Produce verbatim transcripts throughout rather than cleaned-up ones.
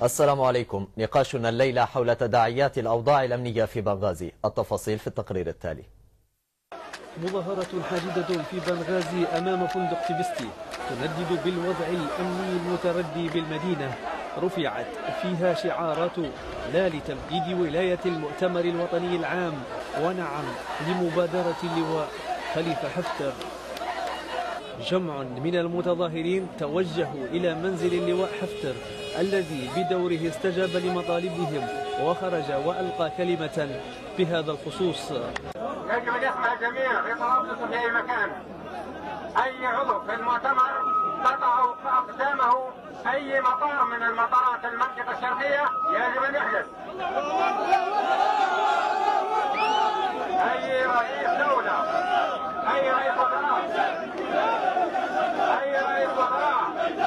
السلام عليكم. نقاشنا الليلة حول تداعيات الأوضاع الأمنية في بنغازي. التفاصيل في التقرير التالي. مظاهرة حاددة في بنغازي أمام فندق تبستي تندد بالوضع الأمني المتردي بالمدينة. رفعت فيها شعارات لا لتمديد ولاية المؤتمر الوطني العام ونعم لمبادرة اللواء خليفة حفتر. جمع من المتظاهرين توجهوا إلى منزل اللواء حفتر الذي بدوره استجاب لمطالبهم وخرج وألقى كلمة بهذا الخصوص. يجب أن يسمع الجميع يتربص في أي مكان. أي عضو في المؤتمر قطع أقدامه أي مطار من المطارات المنطقة الشرقية يجب أن يحدث. أي رئيس دولة، أي رئيس وزراء، أي رئيس وزراء،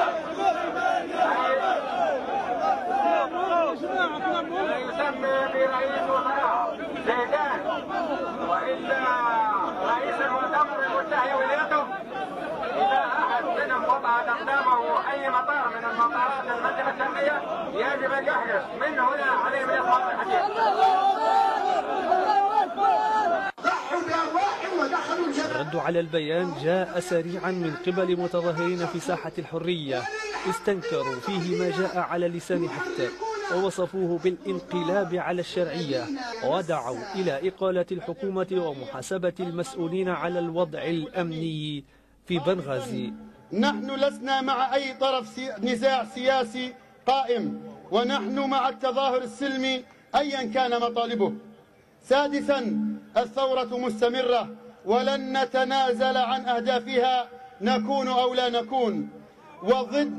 لا يسمى برئيس وزراء زيدان وإلا رئيس المؤتمر المنتهي ولايته. إذا أحد منهم قطع أقدامه أي مطار من المطارات المنطقة الشرقية يجب أن يحدث. من هنا عليه من يصحى الحديث. الرد على البيان جاء سريعا من قبل متظاهرين في ساحة الحرية استنكروا فيه ما جاء على لسان حفتر ووصفوه بالانقلاب على الشرعية ودعوا إلى إقالة الحكومة ومحاسبة المسؤولين على الوضع الأمني في بنغازي. نحن لسنا مع أي طرف سي... نزاع سياسي قائم، ونحن مع التظاهر السلمي أيا كان مطالبه. سادسا، الثورة مستمرة ولن نتنازل عن أهدافها نكون أو لا نكون، وضد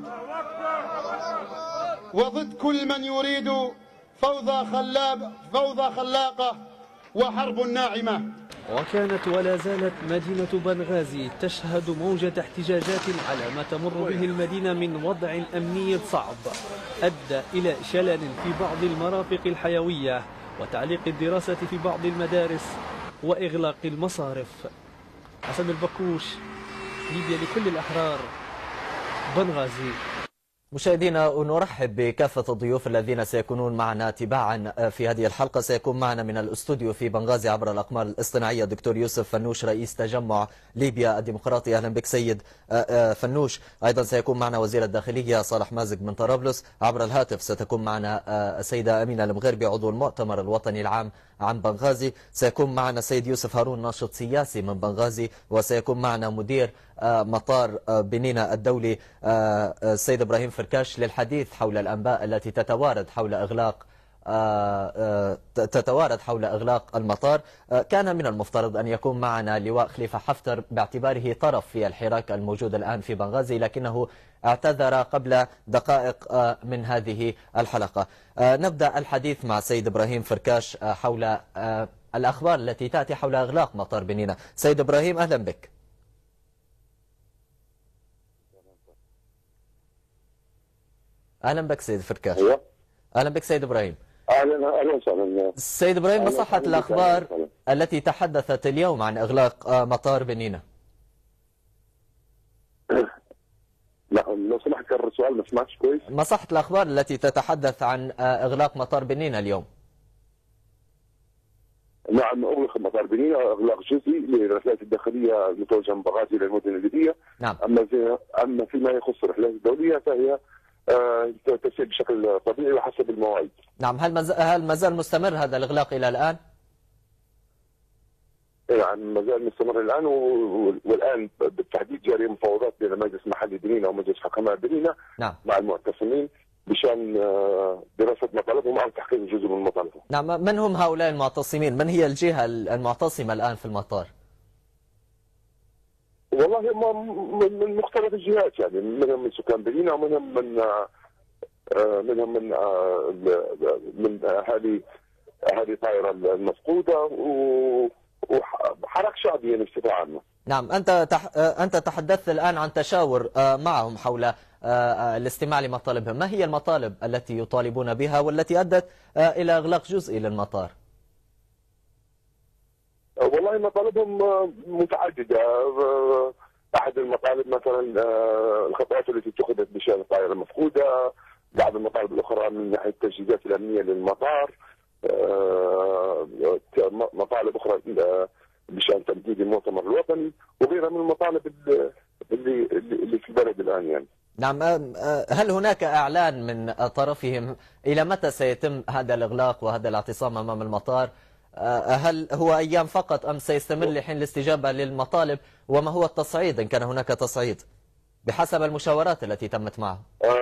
وضد كل من يريد فوضى خلاب فوضى خلاقة وحرب ناعمة. وكانت ولا زالت مدينة بنغازي تشهد موجة احتجاجات على ما تمر به المدينة من وضع أمني صعب أدى إلى شلل في بعض المرافق الحيوية وتعليق الدراسة في بعض المدارس وإغلاق المصارف. حسن البكوش، ليبيا لكل الأحرار، بنغازي. مشاهدينا، نرحب بكافة الضيوف الذين سيكونون معنا تباعا في هذه الحلقة. سيكون معنا من الاستوديو في بنغازي عبر الأقمار الاصطناعية دكتور يوسف فنوش رئيس تجمع ليبيا الديمقراطي. أهلا بك سيد فنوش. أيضا سيكون معنا وزير الداخلية صالح مازق من طرابلس. عبر الهاتف ستكون معنا السيدة أمينة المغربي عضو المؤتمر الوطني العام عن بنغازي. سيكون معنا السيد يوسف هارون ناشط سياسي من بنغازي، وسيكون معنا مدير مطار بنينة الدولي السيد إبراهيم فركاش للحديث حول الأنباء التي تتوارد حول إغلاق تتوارد حول إغلاق المطار. كان من المفترض أن يكون معنا لواء خليفة حفتر باعتباره طرف في الحراك الموجود الآن في بنغازي، لكنه اعتذر قبل دقائق من هذه الحلقة. نبدأ الحديث مع سيد إبراهيم فركاش حول الأخبار التي تأتي حول إغلاق مطار بنينة. سيد إبراهيم، أهلا بك. أهلا بك سيد فركاش. أيوة. أهلا بك سيد إبراهيم. أهلا أهلا وسهلا. سيد إبراهيم، ما صحة الأخبار التي تحدثت اليوم عن إغلاق مطار بنينة؟ لا لو سمحت كرر السؤال، ما سمعتش كويس. ما صحة الأخبار التي تتحدث عن إغلاق مطار بنينة اليوم؟ نعم، أغلق مطار بنينة إغلاق جزئي للرحلات الداخلية المتوجهة من بنغازي إلى المدن الليبية. نعم. أما أما فيما يخص الرحلات الدولية فهي آه تسير بشكل طبيعي وحسب المواعيد. نعم. هل مز... هل ما زال مستمر هذا الإغلاق إلى الآن؟ يعني ما زال مستمر الآن، والآن بالتحديد جارية مفاوضات بين مجلس محلي بنينة ومجلس حكماء بنينة. نعم. مع المعتصمين بشأن دراسة مطالبهم أو تحقيق جزء من مطالبهم. نعم. من هم هؤلاء المعتصمين؟ من هي الجهة المعتصمة الآن في المطار؟ والله هم من مختلف الجهات، يعني منهم من سكان بنينة ومنهم من منهم من من اهالي اهالي الطائرة المفقودة وحراك شعبي يعني بصفة عامة. نعم. أنت تح... أنت تحدثت الآن عن تشاور معهم حول الاستماع لمطالبهم. ما هي المطالب التي يطالبون بها والتي أدت إلى إغلاق جزئي للمطار؟ والله مطالبهم متعددة. أحد المطالب مثلا الخطوات التي اتخذت بشأن الطائرة المفقودة، بعض المطالب الاخرى من ناحيه التجهيزات الامنيه للمطار، مطالب اخرى بشان تمديد المؤتمر الوطني وغيرها من المطالب اللي اللي في البلد الان يعني. نعم، هل هناك اعلان من طرفهم الى متى سيتم هذا الاغلاق وهذا الاعتصام امام المطار؟ هل هو ايام فقط ام سيستمر لحين الاستجابه للمطالب؟ وما هو التصعيد ان كان هناك تصعيد بحسب المشاورات التي تمت معه؟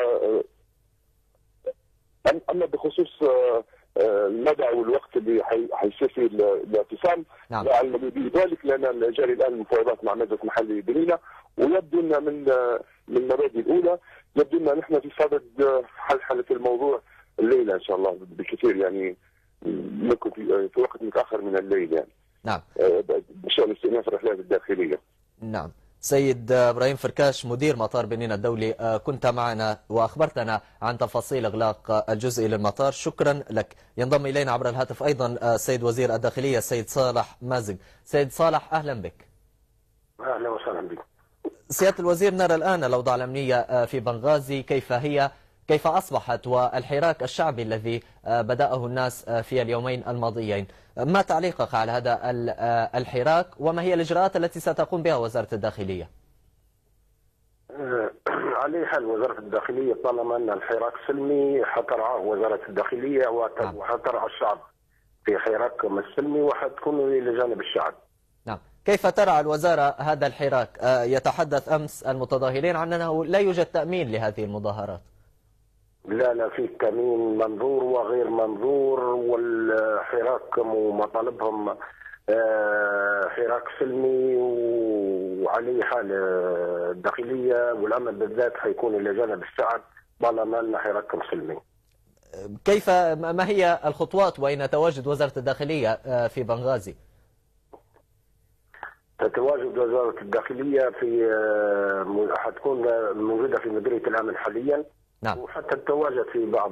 اما بخصوص المدى والوقت اللي حيصير فيه الاعتصام، نعم. لا اعلم بذلك لان جاري الان المفاوضات مع مجلس محلي بنينا، ويبدو لنا من من المبادئ الاولى يبدو لنا نحن في صدد حلحله الموضوع الليله ان شاء الله بكثير، يعني نكون في, في وقت متاخر من الليل يعني. نعم. بشان استئناف الرحلات الداخليه. نعم. سيد ابراهيم فركاش مدير مطار بنين الدولي، كنت معنا واخبرتنا عن تفاصيل اغلاق الجزء للمطار، شكرا لك. ينضم الينا عبر الهاتف ايضا السيد وزير الداخليه السيد صالح مازق. سيد صالح اهلا بك. اهلا وسهلا بك. سياده الوزير، نرى الان الاوضاع الامنيه في بنغازي كيف هي؟ كيف اصبحت؟ والحراك الشعبي الذي بدأه الناس في اليومين الماضيين، ما تعليقك على هذا الحراك وما هي الإجراءات التي ستقوم بها وزارة الداخلية؟ على حال وزارة الداخلية طالما أن الحراك سلمي حترعاه وزارة الداخلية وحترعى الشعب في حراكهم السلمي وحتكون لجانب الشعب. نعم. كيف ترعى الوزارة هذا الحراك؟ يتحدث أمس المتظاهرين عن أنه لا يوجد تأمين لهذه المظاهرات. لا لا، في تأمين منظور وغير منظور، والحراك ومطالبهم حراك سلمي، وعليه حال الداخلية والأمن بالذات حيكون إلى جانب الشعب طالما أن حراكهم سلمي. كيف ما هي الخطوات وأين تواجد وزارة الداخلية في بنغازي؟ تتواجد وزارة الداخلية في حتكون موجودة في مديرية الأمن حاليا. نعم. وحتى تتواجد في بعض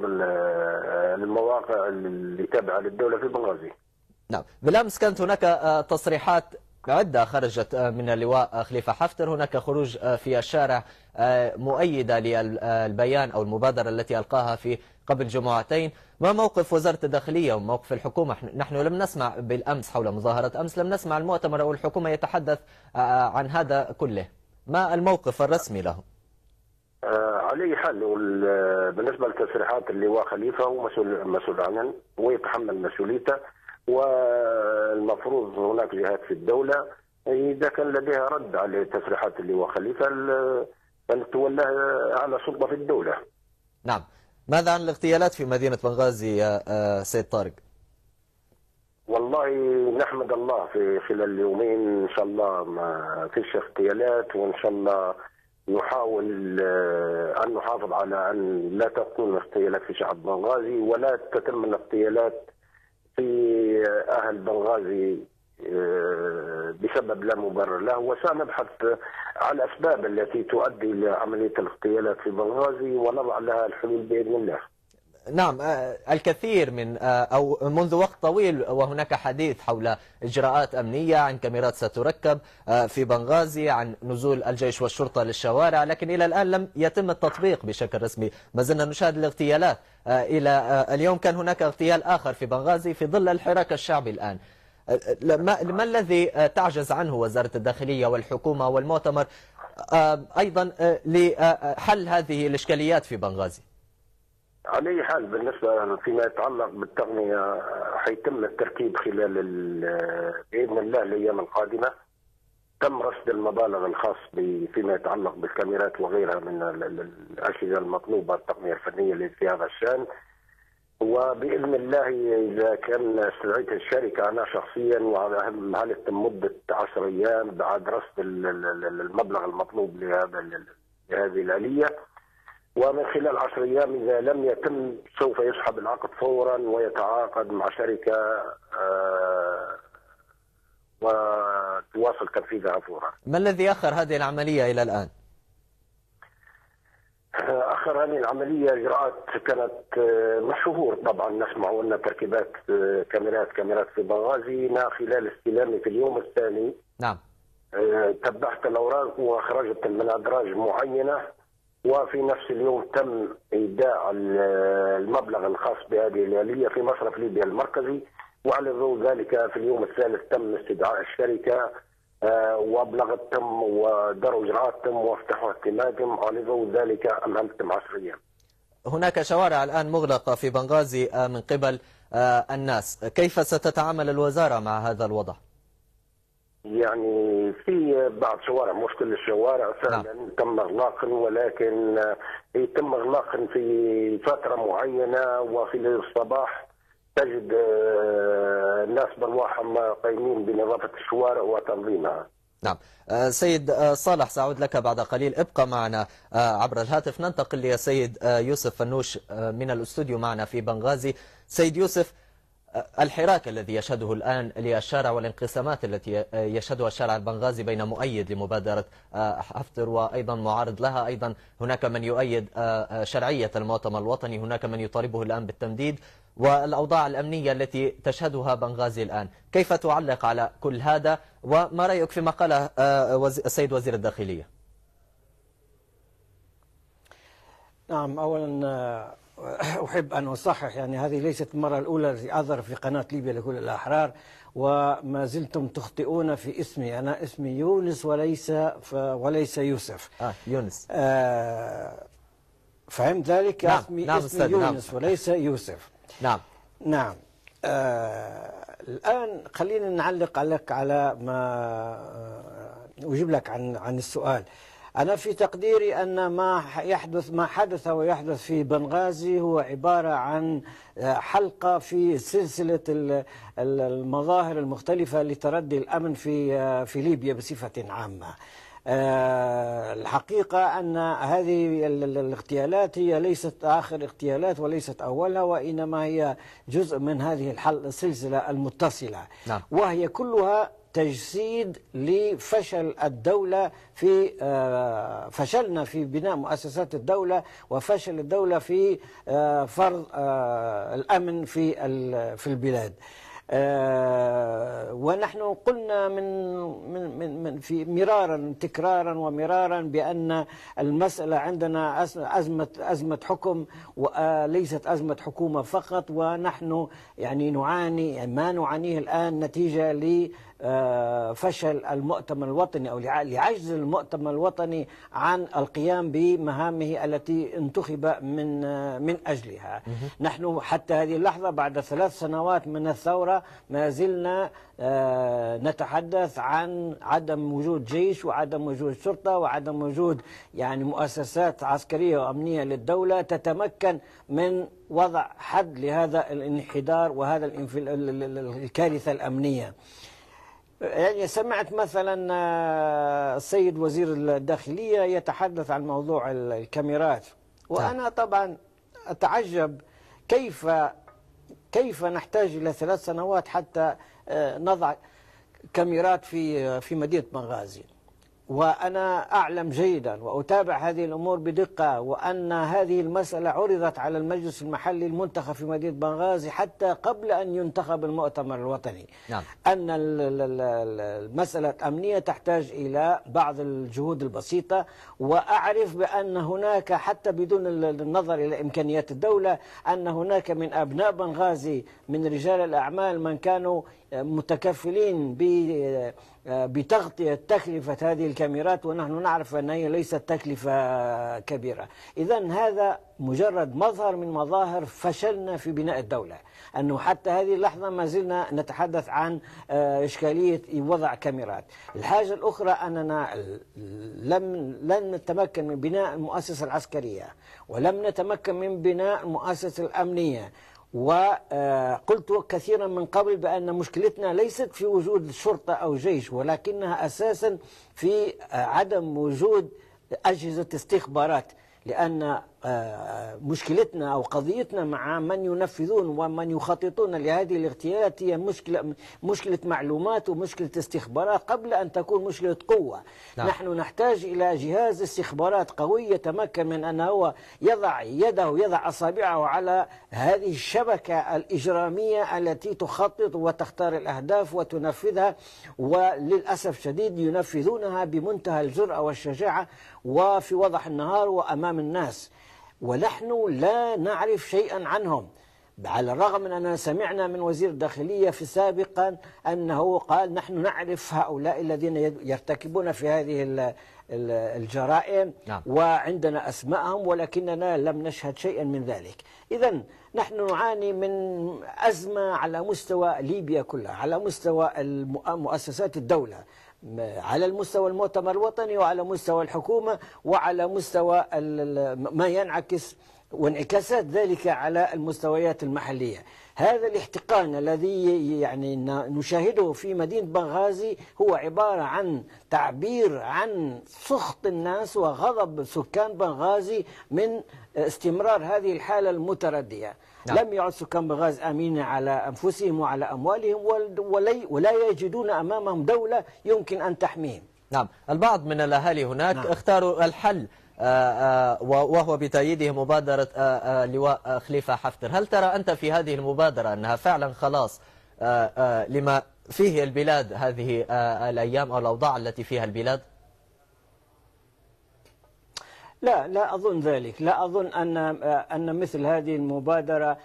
المواقع اللي تابعة للدولة في بنغازي. نعم. بالأمس كانت هناك تصريحات عدة خرجت من اللواء خليفة حفتر، هناك خروج في الشارع مؤيدة للبيان أو المبادرة التي ألقاها في قبل جمعتين. ما موقف وزارة الداخلية وموقف الحكومة؟ نحن لم نسمع بالأمس حول مظاهرة أمس، لم نسمع المؤتمر أو الحكومة يتحدث عن هذا كله. ما الموقف الرسمي له؟ على حال بالنسبة لتصريحات اللواء خليفة هو مسؤول مسؤول عنها ويتحمل مسؤوليته، والمفروض هناك جهات في الدولة إذا كان لديها رد على تصريحات اللواء خليفة فلتولها على سلطة في الدولة. نعم. ماذا عن الاغتيالات في مدينة بنغازي يا سيد طارق؟ والله نحمد الله في خلال اليومين إن شاء الله ما فيش اغتيالات، وإن شاء الله نحاول أن نحافظ على أن لا تكون اغتيالات في شعب بنغازي ولا تتم الاغتيالات في أهل بنغازي بسبب لا مبرر له، وسنبحث على الأسباب التي تؤدي لعملية الاغتيالات في بنغازي ونضع لها الحلول بإذن الله. نعم. الكثير من أو منذ وقت طويل وهناك حديث حول إجراءات أمنية، عن كاميرات ستركب في بنغازي، عن نزول الجيش والشرطة للشوارع، لكن إلى الآن لم يتم التطبيق بشكل رسمي. ما زلنا نشاهد الاغتيالات. إلى اليوم كان هناك اغتيال آخر في بنغازي في ظل الحراك الشعبي الآن. ما الذي تعجز عنه وزارة الداخلية والحكومة والمؤتمر أيضا لحل هذه الإشكاليات في بنغازي؟ على أي حال بالنسبة فيما يتعلق بالتقنية حيتم التركيب خلال بإذن الله الأيام القادمة. تم رصد المبالغ الخاص فيما يتعلق بالكاميرات وغيرها من الأجهزة المطلوبة التقنية الفنية في هذا الشأن، وبإذن الله إذا كان استدعيت الشركة أنا شخصيا وعلى هل تم مدة عشر أيام بعد رصد المبلغ المطلوب لهذا لهذه الآلية، ومن خلال عشر أيام إذا لم يتم سوف يسحب العقد فورا ويتعاقد مع شركة وتواصل تنفيذها فورا. ما الذي أخر هذه العملية إلى الآن؟ أخر هذه العملية إجراءات كانت مشهور طبعا، نسمع أن تركيبات كاميرات كاميرات في بنغازي خلال استلامي في اليوم الثاني. نعم. تبعت الأوراق وخرجت من أدراج معينة وفي نفس اليوم تم إيداع المبلغ الخاص بهذه الآلية في مصرف ليبيا المركزي، وعلى ضوء ذلك في اليوم الثالث تم استدعاء الشركة وأبلغت تم وداروا إجراءات تم وافتحوا اعتمادهم، على ضوء ذلك أمهلتم عصريا. هناك شوارع الآن مغلقة في بنغازي من قبل الناس، كيف ستتعامل الوزارة مع هذا الوضع؟ يعني في بعض شوارع، مش كل الشوارع فعلا نعم. تم اغلاق، ولكن يتم اغلاق في فتره معينه، وفي الصباح تجد الناس بالواحم قايمين بنظافه الشوارع وتنظيمها. نعم. سيد صالح سأعود لك بعد قليل، ابقى معنا عبر الهاتف. ننتقل لسيد يوسف فنوش من الاستوديو معنا في بنغازي. سيد يوسف، الحراك الذي يشهده الآن للشارع والانقسامات التي يشهدها الشارع البنغازي بين مؤيد لمبادرة حفتر وأيضا معارض لها، أيضا هناك من يؤيد شرعية المؤتمر الوطني، هناك من يطالبه الآن بالتمديد، والأوضاع الأمنية التي تشهدها بنغازي الآن، كيف تعلق على كل هذا؟ وما رأيك في مقالة السيد وزير الداخلية؟ نعم، أولا أحب أن أصحح، يعني هذه ليست المرة الأولى التي أظهر في قناة ليبيا لكل الأحرار، وما زلتم تخطئون في اسمي. أنا اسمي يونس وليس وليس يوسف. آه يونس. آه فهمت ذلك؟ نعم. اسمي, نعم اسمي يونس نعم. وليس يوسف. نعم نعم. آه الآن خلينا نعلق عليك على ما أجيب لك عن عن السؤال. أنا في تقديري أن ما يحدث ما حدث ويحدث في بنغازي هو عبارة عن حلقة في سلسلة المظاهر المختلفة لتردي الأمن في في ليبيا بصفة عامة. الحقيقة أن هذه الاغتيالات هي ليست آخر اغتيالات وليست أولها، وإنما هي جزء من هذه السلسلة المتصلة. نعم. وهي كلها تجسيد لفشل الدولة في فشلنا في بناء مؤسسات الدولة، وفشل الدولة في فرض الأمن في في البلاد. ونحن قلنا من من من في مرارا تكرارا ومرارا بأن المسألة عندنا أزمة أزمة حكم وليست أزمة حكومة فقط، ونحن يعني نعاني، يعني ما نعانيه الآن نتيجة ل فشل المؤتمر الوطني أو لعجز المؤتمر الوطني عن القيام بمهامه التي انتخب من من أجلها. نحن حتى هذه اللحظة بعد ثلاث سنوات من الثورة ما زلنا نتحدث عن عدم وجود جيش وعدم وجود شرطة وعدم وجود يعني مؤسسات عسكرية وأمنية للدولة تتمكن من وضع حد لهذا الانحدار وهذا الكارثة الأمنية. يعني سمعت مثلا السيد وزير الداخلية يتحدث عن موضوع الكاميرات، وأنا طبعا أتعجب كيف كيف نحتاج إلى ثلاث سنوات حتى نضع كاميرات في في مدينة بنغازي. وأنا أعلم جيدا وأتابع هذه الأمور بدقة، وأن هذه المسألة عرضت على المجلس المحلي المنتخب في مدينة بنغازي حتى قبل أن ينتخب المؤتمر الوطني. نعم. أن المسألة الأمنية تحتاج إلى بعض الجهود البسيطة، وأعرف بأن هناك حتى بدون النظر إلى إمكانيات الدولة أن هناك من أبناء بنغازي من رجال الأعمال من كانوا متكفلين بتغطية تكلفة هذه الكاميرات، ونحن نعرف أن هي ليست تكلفة كبيرة. إذن هذا مجرد مظهر من مظاهر فشلنا في بناء الدولة، أنه حتى هذه اللحظة ما زلنا نتحدث عن إشكالية وضع كاميرات. الحاجة الأخرى أننا لم لن نتمكن من بناء المؤسسة العسكرية، ولم نتمكن من بناء المؤسسة الأمنية. وقلت كثيرا من قبل بأن مشكلتنا ليست في وجود شرطة أو جيش، ولكنها أساسا في عدم وجود أجهزة استخبارات، لأن مشكلتنا أو قضيتنا مع من ينفذون ومن يخططون لهذه الاغتيالات هي مشكلة مشكلة معلومات ومشكلة استخبارات قبل أن تكون مشكلة قوة. نعم. نحن نحتاج إلى جهاز استخبارات قوي يتمكن من أن هو يضع يده يضع أصابعه على هذه الشبكة الإجرامية التي تخطط وتختار الأهداف وتنفذها، وللأسف شديد ينفذونها بمنتهى الجرأة والشجاعة وفي وضح النهار وأمام الناس، ونحن لا نعرف شيئا عنهم، على الرغم من أننا سمعنا من وزير الداخلية في سابقا أنه قال نحن نعرف هؤلاء الذين يرتكبون في هذه الجرائم. نعم. وعندنا أسماءهم، ولكننا لم نشهد شيئا من ذلك. إذن نحن نعاني من أزمة على مستوى ليبيا كلها، على مستوى مؤسسات الدولة، على المستوى المؤتمر الوطني وعلى مستوى الحكومة وعلى مستوى ما ينعكس وانعكاسات ذلك على المستويات المحلية. هذا الاحتقان الذي يعني نشاهده في مدينة بنغازي هو عبارة عن تعبير عن سخط الناس وغضب سكان بنغازي من استمرار هذه الحالة المتردية. نعم. لم يعد سكان بنغازي آمنين على أنفسهم وعلى أموالهم، ولا يجدون أمامهم دولة يمكن أن تحميهم. نعم. البعض من الأهالي هناك نعم. اختاروا الحل آآ آآ وهو بتأييده مبادرة آآ لواء خليفة حفتر. هل ترى أنت في هذه المبادرة أنها فعلا خلاص آآ لما فيه البلاد هذه الأيام أو الأوضاع التي فيها البلاد؟ لا لا أظن ذلك. لا أظن أن أن مثل هذه المبادرة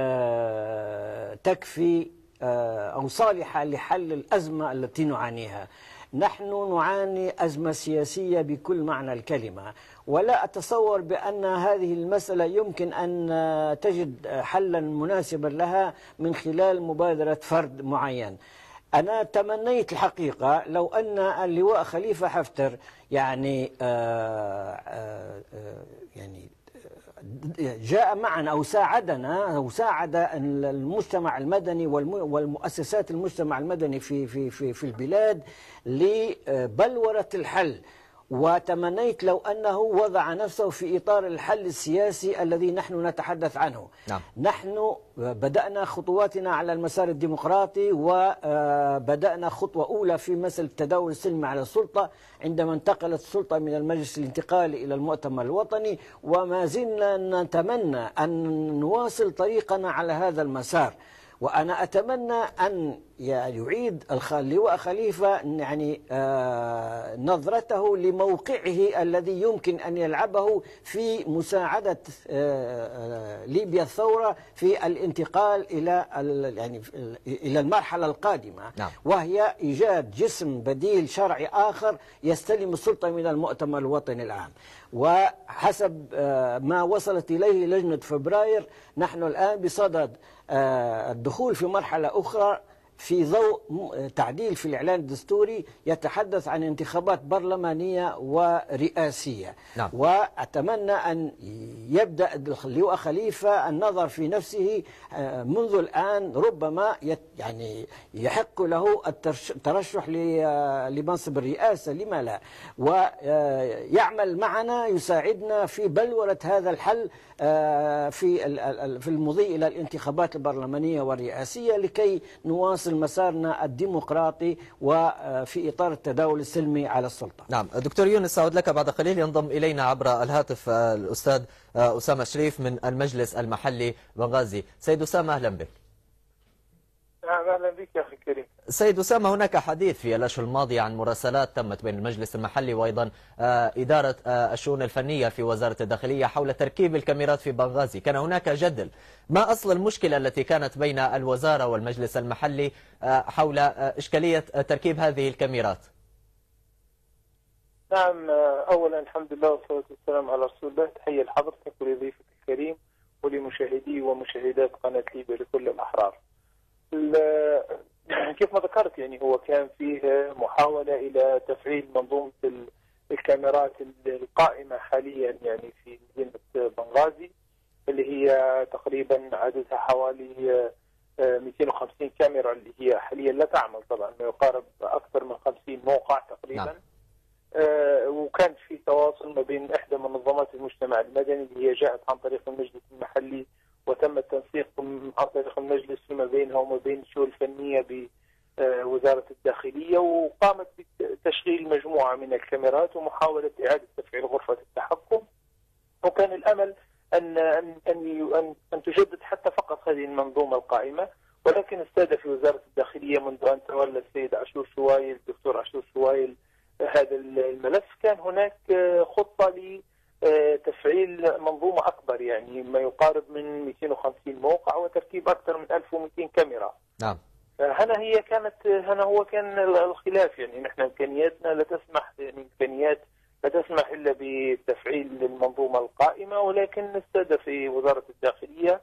تكفي أو صالحة لحل الأزمة التي نعانيها. نحن نعاني أزمة سياسية بكل معنى الكلمة، ولا أتصور بأن هذه المسألة يمكن أن تجد حلا مناسبا لها من خلال مبادرة فرد معين. أنا تمنيت الحقيقة لو أن اللواء خليفة حفتر يعني آآ آآ يعني جاء معنا أو ساعدنا أو ساعد المجتمع المدني والمؤسسات المجتمع المدني في في في في البلاد لبلورة الحل، وتمنيت لو أنه وضع نفسه في إطار الحل السياسي الذي نحن نتحدث عنه. نعم. نحن بدأنا خطواتنا على المسار الديمقراطي، وبدأنا خطوة أولى في مسألة التداول السلمي على السلطة عندما انتقلت السلطة من المجلس الانتقالي إلى المؤتمر الوطني، وما زلنا نتمنى أن نواصل طريقنا على هذا المسار. وأنا أتمنى أن يعيد اللواء خليفة يعني آه نظرته لموقعه الذي يمكن أن يلعبه في مساعدة آه ليبيا الثورة في الانتقال إلى يعني إلى المرحلة القادمة. نعم. وهي إيجاد جسم بديل شرعي آخر يستلم السلطة من المؤتمر الوطني العام. وحسب آه ما وصلت إليه لجنة فبراير، نحن الآن بصدد آه الدخول في مرحلة أخرى في ضوء تعديل في الإعلان الدستوري يتحدث عن انتخابات برلمانية ورئاسية. نعم. وأتمنى أن يبدأ اللواء خليفة النظر في نفسه منذ الآن، ربما يعني يحق له الترشح لمنصب الرئاسة، لما لا، ويعمل معنا يساعدنا في بلورة هذا الحل في في المضي إلى الانتخابات البرلمانية والرئاسية لكي نواصل مسارنا الديمقراطي وفي إطار التداول السلمي على السلطة. نعم. دكتور يونس، أعود لك بعد قليل. ينضم إلينا عبر الهاتف الأستاذ أسامة شريف من المجلس المحلي بنغازي. سيد أسامة، أهلا بك. أهلا بك يا أخي الكريم. سيد أسامة، هناك حديث في الأشهر الماضية عن مراسلات تمت بين المجلس المحلي وأيضا إدارة الشؤون الفنية في وزارة الداخلية حول تركيب الكاميرات في بنغازي. كان هناك جدل. ما أصل المشكلة التي كانت بين الوزارة والمجلس المحلي حول إشكالية تركيب هذه الكاميرات؟ نعم، أولا الحمد لله والصلاة والسلام على رسول الله. تحية لحضرتك ولضيفك الكريم ولمشاهدي ومشاهدات قناة ليبيا لكل الأحرار. كيف ما ذكرت يعني هو كان فيه محاولة إلى تفعيل منظومة الكاميرات القائمة حاليا يعني في مدينة بنغازي، اللي هي تقريبا عددها حوالي مئتين وخمسين كاميرا، اللي هي حاليا لا تعمل طبعا، ما يقارب أكثر من خمسين موقع تقريبا. نعم. وكان في تواصل ما بين إحدى منظمات المجتمع المدني اللي هي جاءت عن طريق المجلس المحلي، وتم التنسيق عن طريق المجلس فيما بينها وما بين الشؤون الفنية بوزارة الداخلية، وقامت بتشغيل مجموعة من الكاميرات ومحاولة إعادة تفعيل غرفة التحكم. وكان الأمل أن أن أن أن تجدد حتى فقط هذه المنظومة القائمة، ولكن استهدف في وزارة الداخلية منذ أن تولى السيد عاشور شوايل الدكتور عاشور شوايل هذا الملف كان هناك خطة لتفعيل منظومة أكبر، يعني ما يقارب من مئتين وخمسين موقع وتركيب أكثر من ألف ومئتين كاميرا. نعم. هنا هي كانت هنا هو كان الخلاف، يعني نحن إمكانياتنا لا تسمح، يعني إمكانيات لا تسمح إلا بتفعيل المنظومة القائمة، ولكن استهدف في وزارة الداخلية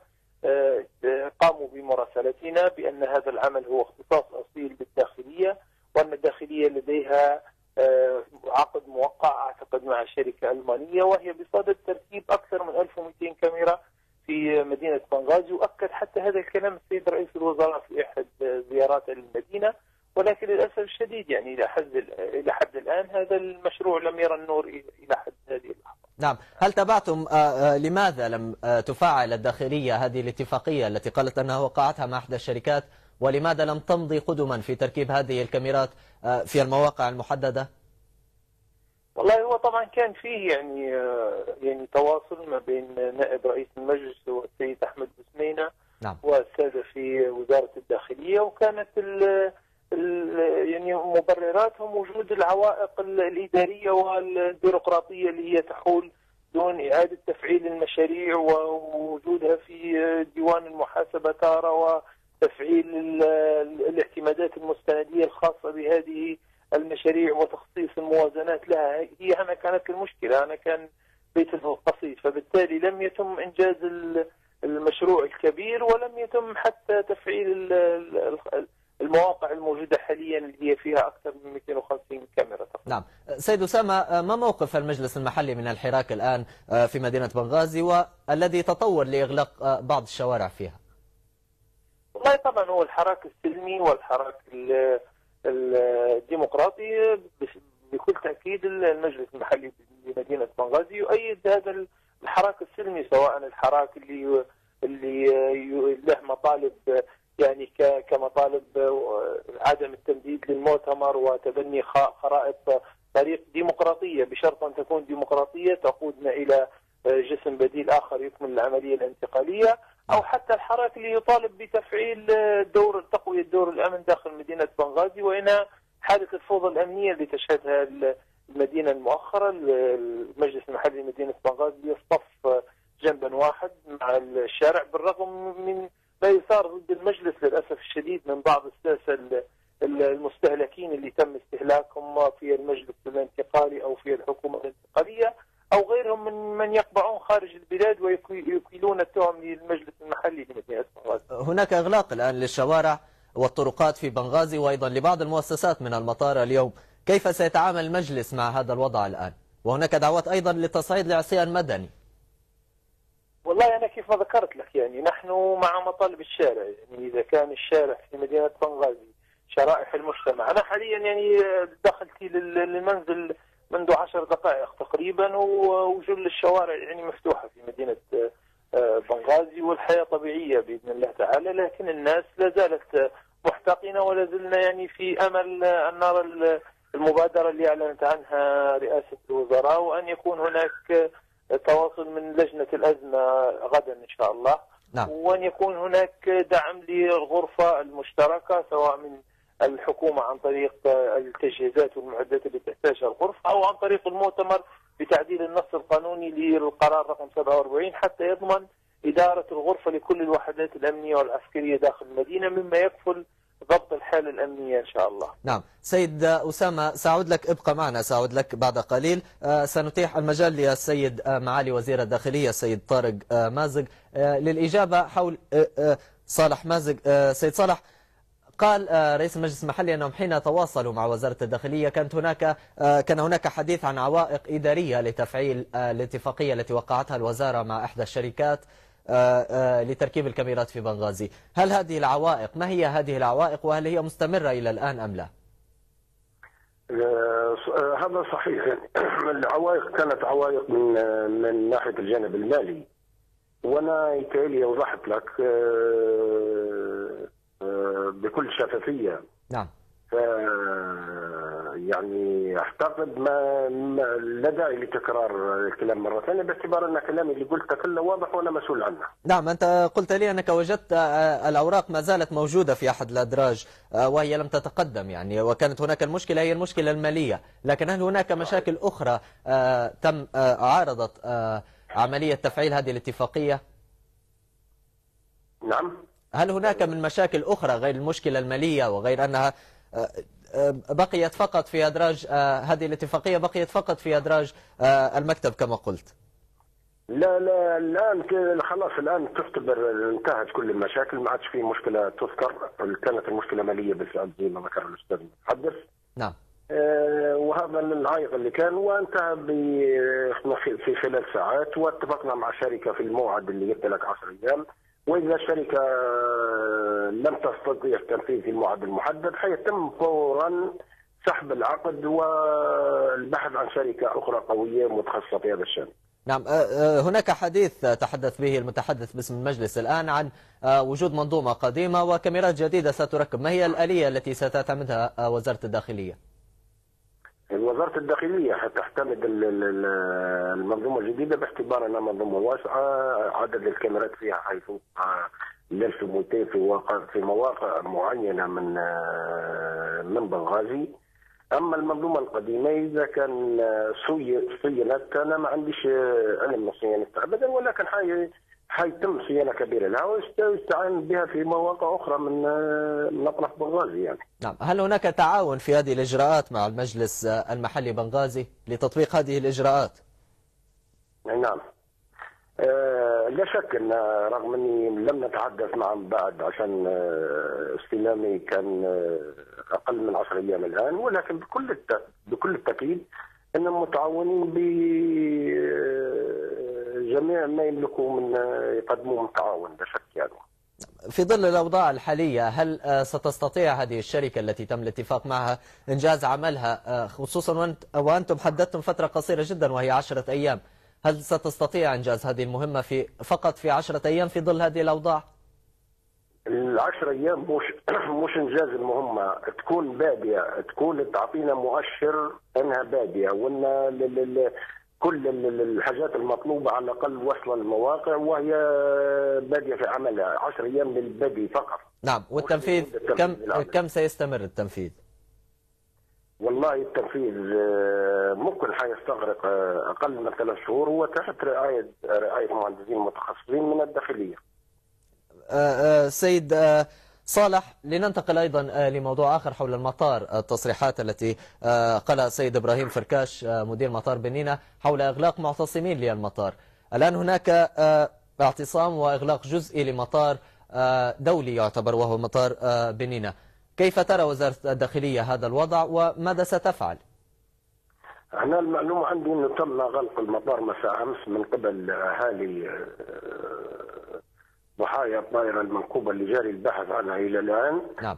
قاموا بمراسلتنا بأن هذا العمل هو اختصاص أصيل بالداخلية، وأن الداخلية لديها عقد موقع أعتقد مع شركة ألمانية، وهي بصدد تركيب أكثر من ألف ومئتين كاميرا في مدينة بنغازي. وأكد حتى هذا الكلام السيد رئيس الوزراء في أحد زياراته للمدينة، ولكن للأسف الشديد يعني إلى حد إلى حد الآن هذا المشروع لم يرى النور إلى حد هذه اللحظة. نعم. هل تابعتم لماذا لم تفعل الداخلية هذه الاتفاقية التي قالت أنها وقعتها مع إحدى الشركات، ولماذا لم تمضي قدما في تركيب هذه الكاميرات في المواقع المحددة؟ والله هو طبعا كان فيه يعني يعني تواصل ما بين نائب رئيس المجلس والسيد أحمد بسمينة نعم. والسادة في وزارة الداخلية، وكانت ال يعني مبرراتهم وجود العوائق الإدارية والبيروقراطية اللي هي تحول دون إعادة تفعيل المشاريع ووجودها في ديوان المحاسبة تارة، وتفعيل الاعتمادات المستندية الخاصة بهذه المشاريع وتخصيص الموازنات لها. هي هنا كانت المشكلة، هنا كان بيت القصيد، فبالتالي لم يتم إنجاز المشروع الكبير ولم يتم حتى تفعيل المواقع الموجودة حاليا اللي هي فيها أكثر من مئتين وخمسين كاميرا. نعم. سيد أسامة، ما موقف المجلس المحلي من الحراك الآن في مدينة بنغازي والذي تطور لإغلاق بعض الشوارع فيها؟ والله طبعا هو الحراك السلمي والحراك الديمقراطي بكل تأكيد. المجلس المحلي لمدينة بنغازي يؤيد هذا الحراك السلمي، سواء الحراك اللي اللي له مطالب يعني كمطالب عدم التمديد للمؤتمر وتبني خرائط طريق ديمقراطية، بشرط أن تكون ديمقراطية تقودنا إلى جسم بديل آخر يكمل العملية الانتقالية، أو حتى الحراك اللي يطالب بتفعيل دور تقوية دور الأمن داخل مدينة بنغازي، وهنا حالة الفوضى الأمنية اللي تشهدها المدينة المؤخرة. المجلس المحلي لمدينة بنغازي يصطف جنبا واحد مع الشارع، بالرغم من ما يثار ضد المجلس للأسف الشديد من بعض الساسة المستهلكين اللي تم استهلاكهم في المجلس الانتقالي أو في الحكومة الانتقالية أو غيرهم من من يقبعون خارج البلاد ويكيلون التهم للمجلس المحلي لمدينة بنغازي. هناك إغلاق الآن للشوارع والطرقات في بنغازي وأيضا لبعض المؤسسات من المطار اليوم، كيف سيتعامل المجلس مع هذا الوضع الآن؟ وهناك دعوات أيضا للتصعيد لعصيان مدني. والله أنا كيف ما ذكرت لك يعني نحن مع مطالب الشارع، يعني إذا كان الشارع في مدينة بنغازي شرائح المجتمع. أنا حاليا يعني دخلت للمنزل منذ عشر دقائق تقريبا وجل الشوارع يعني مفتوحة في مدينة بنغازي والحياة طبيعية بإذن الله تعالى، لكن الناس لا زالت محتقنة ولا زلنا يعني في أمل أن نرى المبادرة اللي أعلنت عنها رئاسة الوزراء، وأن يكون هناك تواصل من لجنة الأزمة غدا إن شاء الله. نعم. وأن يكون هناك دعم للغرفة المشتركة سواء من الحكومة عن طريق التجهيزات والمعدات اللي تحتاجها الغرفة أو عن طريق المؤتمر بتعديل النص القانوني للقرار رقم سبعة وأربعين حتى يضمن إدارة الغرفة لكل الوحدات الأمنية والعسكرية داخل المدينة، مما يكفل ضبط الحالة الأمنية إن شاء الله. نعم. سيد أسامة، سأعود لك، ابقى معنا، سأعود لك بعد قليل. سنتيح المجال للسيد معالي وزير الداخلية السيد طارق مازق للإجابة حول صالح مازق. سيد صالح، قال رئيس المجلس المحلي أنهم حين تواصلوا مع وزارة الداخلية كانت هناك كان هناك حديث عن عوائق إدارية لتفعيل الاتفاقية التي وقعتها الوزارة مع إحدى الشركات لتركيب الكاميرات في بنغازي. هل هذه العوائق، ما هي هذه العوائق وهل هي مستمرة إلى الآن أم لا؟ هذا صحيح. العوائق كانت عوائق من من ناحيه الجانب المالي، وانا يتهيألي وضحت لك بكل شفافيه. نعم. ف يعني اعتقد ما, ما لا داعي لتكرار الكلام مره ثانيه، باعتبار ان كلامي اللي قلته كله واضح وانا مسؤول عنه. نعم، انت قلت لي انك وجدت الاوراق ما زالت موجوده في احد الادراج وهي لم تتقدم يعني، وكانت هناك المشكله هي المشكله الماليه، لكن هل هناك مشاكل اخرى تم عارضت عمليه تفعيل هذه الاتفاقيه؟ نعم. هل هناك من مشاكل اخرى غير المشكله الماليه وغير انها بقيت فقط في أدراج هذه الاتفاقية بقيت فقط في أدراج المكتب كما قلت؟ لا لا الآن خلاص، الآن تعتبر انتهت كل المشاكل، ما عادش في مشكلة تذكر. كانت المشكلة مالية بالفعل زي ما ذكر الأستاذ المتحدث. نعم. آه وهذا العائق اللي كان، وانتهى في خلال ساعات، واتفقنا مع الشركة في الموعد اللي قلت لك عشر أيام، وإذا الشركة لم تستطيع تنفيذ الموعد المحدد حيتم فورا سحب العقد والبحث عن شركة أخرى قوية متخصصة في هذا الشأن. نعم. هناك حديث تحدث به المتحدث باسم المجلس الآن عن وجود منظومة قديمة وكاميرات جديدة ستركب، ما هي الآلية التي ستعتمدها وزارة الداخلية؟ وزارة الداخلية حتعتمد المنظومة الجديدة باعتبار أنها منظومة واسعة، عدد الكاميرات فيها حيفوق ألف ومئتين في واقع في مواقع معينة من من بنغازي. أما المنظومة القديمة إذا كان صينت أنا ما عنديش علم صيانتها أبدا، ولكن حي حيتم صيانة كبيرة لها ويستعان بها في مواقع أخرى من من أطراف بنغازي يعني. نعم. هل هناك تعاون في هذه الإجراءات مع المجلس المحلي بنغازي لتطبيق هذه الإجراءات؟ نعم. آه لا شك أن رغم أني لم نتحدث معهم بعد عشان استلامي كان أقل من عشر أيام الآن، ولكن بكل بكل التأكيد أنهم متعاونين بجميع ما يملكوا من يقدموه من تعاون، لا شك يعني. في ظل الأوضاع الحالية هل ستستطيع هذه الشركة التي تم الاتفاق معها إنجاز عملها، خصوصا وأنتم حددتم فترة قصيرة جدا وهي عشرة أيام، هل ستستطيع إنجاز هذه المهمة في فقط في عشرة أيام في ظل هذه الأوضاع؟ العشر أيام مش مش إنجاز المهمة، تكون بادية، تكون تعطينا مؤشر أنها بادية، وأن كل الحاجات المطلوبة على الأقل وصل المواقع وهي بادية في عملها. عشر أيام للبدء فقط. نعم. والتنفيذ كم كم سيستمر التنفيذ؟ والله التنفيذ ممكن حيستغرق أقل من ثلاث شهور وتحت رعاية رعاية مهندسين متخصصين من الداخلية. أه أه سيد أه صالح، لننتقل أيضا لموضوع آخر حول المطار، التصريحات التي قالها السيد إبراهيم فركاش مدير مطار بنينة حول إغلاق معتصمين للمطار. الآن هناك اعتصام وإغلاق جزئي لمطار دولي يعتبر وهو مطار بنينة، كيف ترى وزارة الداخلية هذا الوضع وماذا ستفعل؟ أنا المعلومة عندي أنه تم غلق المطار مساء أمس من قبل أهالي ضحايا الطائرة المنكوبة اللي جاري البحث عنها إلى الآن. نعم.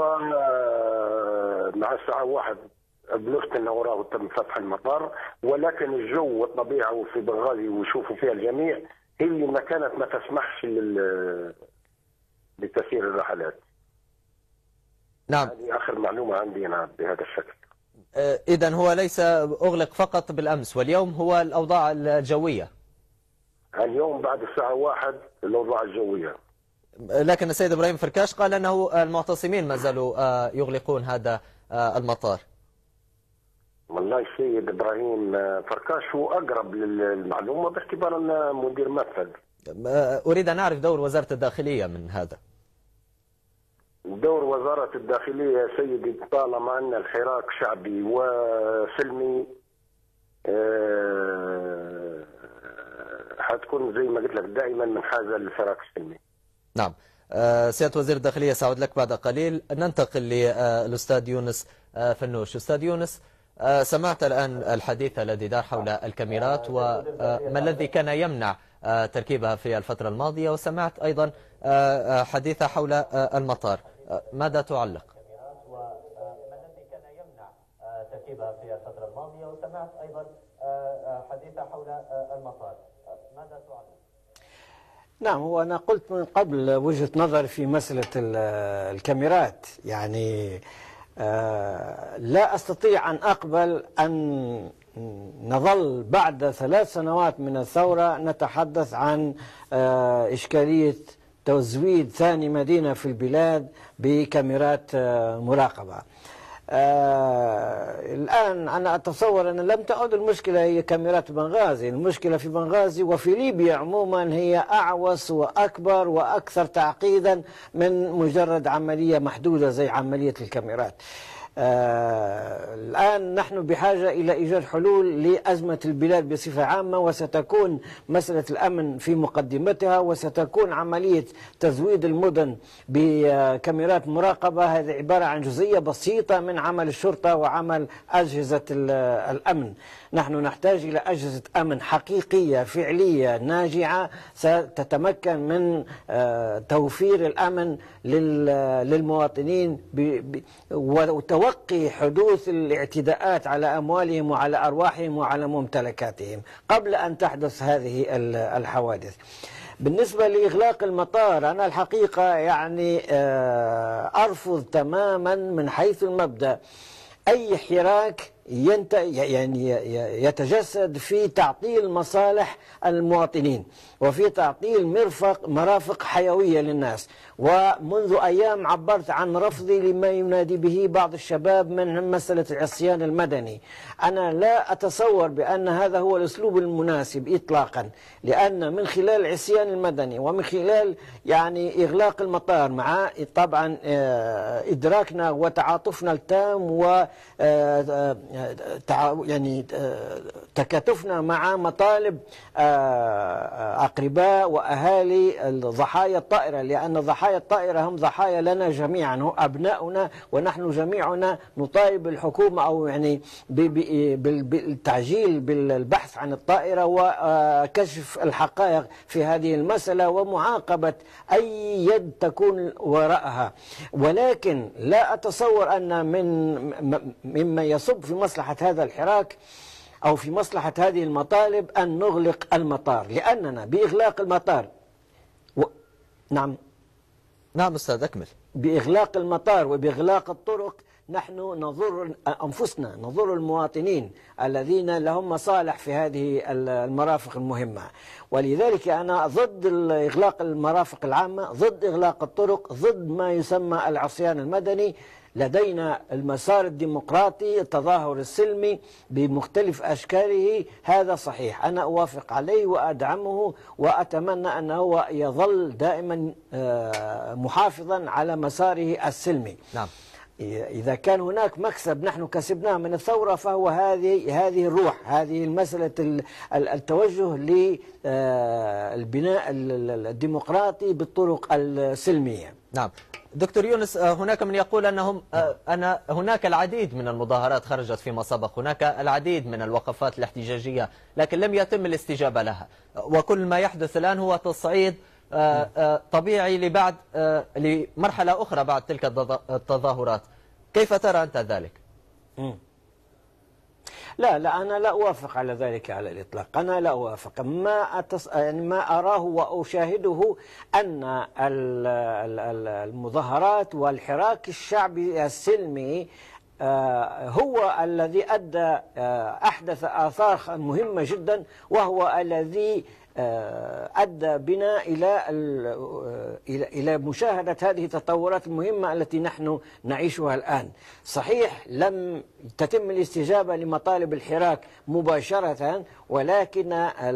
ومع الساعة واحد بلغت أنه وراه تم فتح المطار، ولكن الجو والطبيعة في بنغازي ويشوفوا فيها الجميع هي اللي ما كانت ما تسمحش لتسيير الرحلات. نعم. هذه آخر معلومة عندي أنا بهذا الشكل. إذن هو ليس أغلق فقط بالأمس، واليوم هو الأوضاع الجوية. اليوم بعد الساعة واحد الأوضاع الجوية. لكن السيد إبراهيم فركاش قال أنه المعتصمين ما زالوا يغلقون هذا المطار. والله السيد إبراهيم فركاش هو أقرب للمعلومة باعتبار أنه مدير مكتب. أريد أن أعرف دور وزارة الداخلية من هذا. دور وزارة الداخلية يا سيدي طالما أن الحراك شعبي وسلمي أه حتكون زي ما قلت لك دائما من حاجة للحراك السلمي. نعم. أه سيادة وزير الداخلية سأعود لك بعد قليل. ننتقل للأستاذ يونس فنوش. أستاذ يونس، أه سمعت الآن الحديث الذي دار حول الكاميرات وما الذي كان يمنع أه تركيبها في الفترة الماضية، وسمعت أيضا أه حديث حول أه المطار، أه ماذا تعلق؟ وسمعت أيضا حديث حول المطار، ماذا تعلق؟ نعم، هو أنا قلت من قبل وجهة نظر في مسألة الكاميرات. يعني لا أستطيع أن أقبل أن نظل بعد ثلاث سنوات من الثورة نتحدث عن إشكالية تزويد ثاني مدينة في البلاد بكاميرات مراقبة. آه الآن أنا أتصور أن لم تعد المشكلة هي كاميرات بنغازي، المشكلة في بنغازي وفي ليبيا عموما هي أعوس وأكبر وأكثر تعقيدا من مجرد عملية محدودة زي عملية الكاميرات. آه الآن نحن بحاجة إلى إيجاد حلول لأزمة البلاد بصفة عامة، وستكون مسألة الأمن في مقدمتها، وستكون عملية تزويد المدن بكاميرات مراقبة. هذه عبارة عن جزئية بسيطة من عمل الشرطة وعمل أجهزة الأمن. نحن نحتاج إلى أجهزة أمن حقيقية فعلية ناجعة ستتمكن من آه توفير الأمن للمواطنين وتوقي حدوث الاعتداءات على أموالهم وعلى أرواحهم وعلى ممتلكاتهم قبل أن تحدث هذه الحوادث. بالنسبة لإغلاق المطار، أنا الحقيقة يعني أرفض تماما من حيث المبدأ أي حراك ينت يعني يتجسد في تعطيل مصالح المواطنين وفي تعطيل مرفق مرافق حيوية للناس. ومنذ أيام عبرت عن رفضي لما ينادي به بعض الشباب من مسألة العصيان المدني. أنا لا أتصور بأن هذا هو الأسلوب المناسب إطلاقا، لأن من خلال العصيان المدني ومن خلال يعني إغلاق المطار مع طبعا إدراكنا وتعاطفنا التام و يعني تكاتفنا مع مطالب أقرباء وأهالي الضحايا الطائرة، لأن ضحايا الطائرة هم ضحايا لنا جميعا، هم أبناؤنا، ونحن جميعنا نطالب الحكومة أو يعني بالتعجيل بالبحث عن الطائرة وكشف الحقائق في هذه المسألة ومعاقبة أي يد تكون وراءها. ولكن لا أتصور أن من مما يصب في مصلحة هذا الحراك أو في مصلحة هذه المطالب أن نغلق المطار، لأننا بإغلاق المطار و... نعم نعم أستاذ أكمل. بإغلاق المطار وبإغلاق الطرق نحن نضر أنفسنا، نضر المواطنين الذين لهم مصالح في هذه المرافق المهمة. ولذلك أنا ضد إغلاق المرافق العامة، ضد إغلاق الطرق، ضد ما يسمى العصيان المدني. لدينا المسار الديمقراطي، التظاهر السلمي بمختلف أشكاله، هذا صحيح، أنا أوافق عليه وأدعمه وأتمنى أنه يظل دائما محافظا على مساره السلمي. نعم. إذا كان هناك مكسب نحن كسبناه من الثورة فهو هذه هذه الروح، هذه المسألة التوجه للبناء الديمقراطي بالطرق السلمية. نعم. دكتور يونس، هناك من يقول أنهم أن هناك العديد من المظاهرات خرجت فيما سبق، هناك العديد من الوقفات الاحتجاجية لكن لم يتم الاستجابة لها، وكل ما يحدث الآن هو تصعيد طبيعي لبعد لمرحلة أخرى بعد تلك التظاهرات. كيف ترى أنت ذلك؟ لا لا أنا لا أوافق على ذلك على الإطلاق. أنا لا أوافق. ما أتص... يعني ما أراه وأشاهده أن المظاهرات والحراك الشعبي السلمي هو الذي أدى أحدث آثار مهمة جدا، وهو الذي أدى بنا إلى إلى مشاهدة هذه التطورات المهمة التي نحن نعيشها الآن. صحيح لم تتم الاستجابة لمطالب الحراك مباشرة، ولكن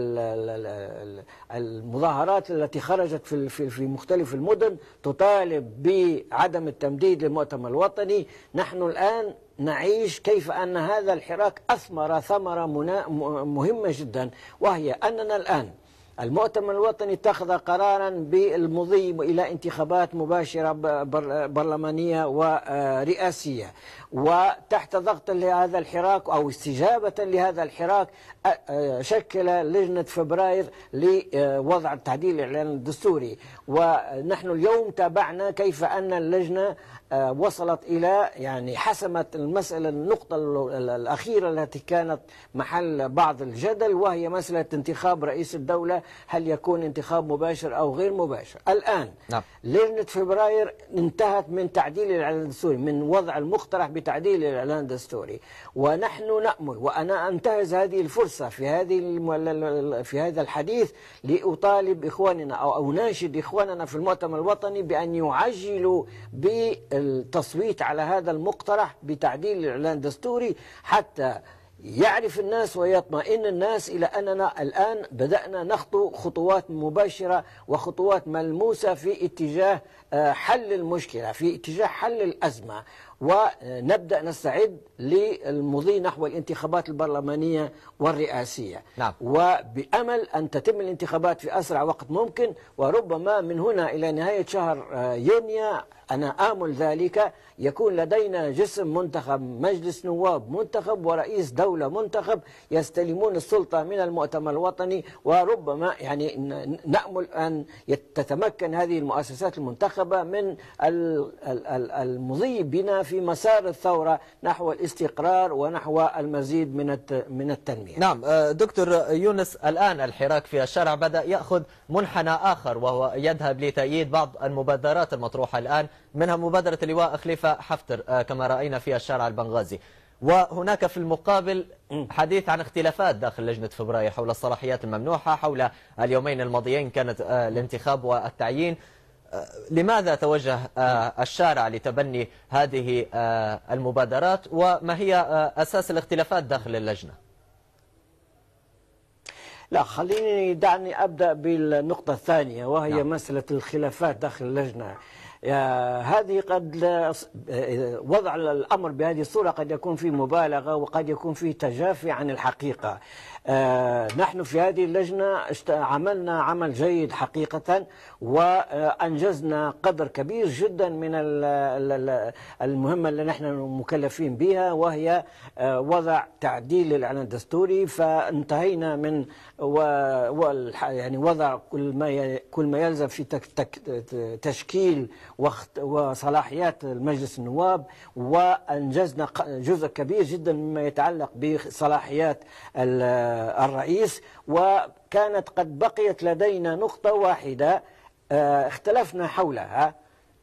المظاهرات التي خرجت في في مختلف المدن تطالب بعدم التمديد للمؤتمر الوطني. نحن الآن نعيش كيف أن هذا الحراك أثمر ثمرة مهمة جدا، وهي أننا الآن المؤتمر الوطني اتخذ قرارا بالمضي إلى انتخابات مباشرة برلمانية ورئاسية، وتحت ضغط لهذا الحراك أو استجابة لهذا الحراك شكل لجنة فبراير لوضع تعديل الإعلان الدستوري. ونحن اليوم تابعنا كيف أن اللجنة وصلت إلى يعني حسمت المسألة النقطة الأخيرة التي كانت محل بعض الجدل، وهي مسألة انتخاب رئيس الدولة، هل يكون انتخاب مباشر أو غير مباشر. الآن نعم. لجنة فبراير انتهت من تعديل الإعلان الدستوري، من وضع المقترح بتعديل الإعلان الدستوري، ونحن نأمل، وأنا أنتهز هذه الفرصة في هذه في هذا الحديث لأطالب إخواننا أو أناشد إخواننا في المؤتمر الوطني بأن يعجلوا بالتصويت على هذا المقترح بتعديل الإعلان الدستوري، حتى يعرف الناس ويطمئن الناس إلى أننا الآن بدأنا نخطو خطوات مباشرة وخطوات ملموسة في اتجاه حل المشكلة، في اتجاه حل الأزمة، ونبدأ نستعد للمضي نحو الانتخابات البرلمانية والرئاسية. نعم. وبأمل أن تتم الانتخابات في أسرع وقت ممكن، وربما من هنا إلى نهاية شهر يونيو أنا آمل ذلك يكون لدينا جسم منتخب، مجلس نواب منتخب ورئيس دولة منتخب يستلمون السلطة من المؤتمر الوطني، وربما يعني نأمل أن تتمكن هذه المؤسسات المنتخبة من المضي بنا في مسار الثورة نحو الاستقرار ونحو المزيد من من التنمية. نعم دكتور يونس، الآن الحراك في الشارع بدأ يأخذ منحنى آخر، وهو يذهب لتأييد بعض المبادرات المطروحة الآن، منها مبادرة اللواء خليفة حفتر كما رأينا في الشارع البنغازي. وهناك في المقابل حديث عن اختلافات داخل لجنة فبراير حول الصلاحيات الممنوحة، حول اليومين الماضيين كانت الانتخاب والتعيين. لماذا توجه الشارع لتبني هذه المبادرات، وما هي أساس الاختلافات داخل اللجنة؟ لا، خليني دعني أبدأ بالنقطة الثانية، وهي نعم. مسألة الخلافات داخل اللجنة. هذه قد وضع الأمر بهذه الصورة قد يكون فيه مبالغة وقد يكون فيه تجافي عن الحقيقة. نحن في هذه اللجنة عملنا عمل جيد حقيقة، وأنجزنا قدر كبير جدا من المهمة اللي نحن مكلفين بها، وهي وضع تعديل الإعلان الدستوري. فانتهينا من يعني وضع كل ما كل ما يلزم في تشكيل وصلاحيات المجلس النواب، وأنجزنا جزء كبير جدا مما يتعلق بصلاحيات الرئيس. وكانت قد بقيت لدينا نقطة واحدة اختلفنا حولها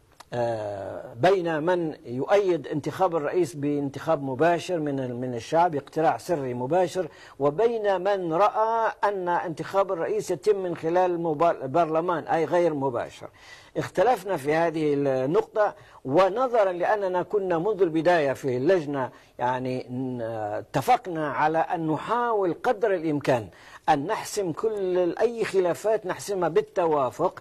بين من يؤيد انتخاب الرئيس بانتخاب مباشر من من الشعب، اقتراع سري مباشر، وبين من رأى أن انتخاب الرئيس يتم من خلال البرلمان أي غير مباشر. اختلفنا في هذه النقطة، ونظرا لأننا كنا منذ البداية في اللجنة يعني اتفقنا على أن نحاول قدر الإمكان أن نحسم كل أي خلافات نحسمها بالتوافق،